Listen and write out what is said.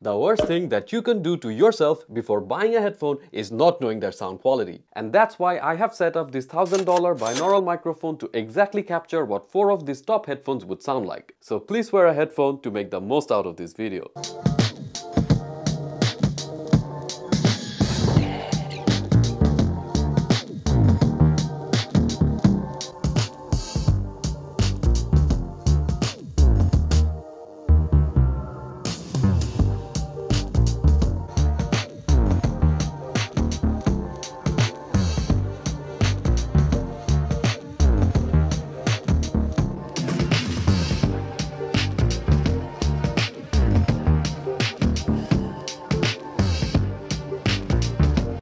The worst thing that you can do to yourself before buying a headphone is not knowing their sound quality. And that's why I have set up this $1,000 binaural microphone to exactly capture what 4 of these top headphones would sound like. So please wear a headphone to make the most out of this video.